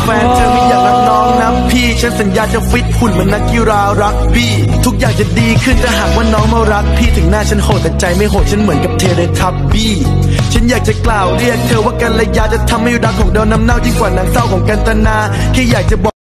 แฟนเธอไม่อยากรักน้องนะพี่ฉันสัญญาจะฟิตหุ่นเหมือนนักกีฬารักบี้ทุกอย่างจะดีขึ้นถ้าหากว่าน้องมารักพี่ถึงหน้าฉันโหดแต่ใจไม่โหดฉันเหมือนกับเทเลทับบี้ฉันอยากจะกล่าวเรียกเธอว่ากัลยาจะทำให้รักของเราน้ำเน่ายิ่งกว่าหนังเศร้าของกันตนาแค่อยากจะบอก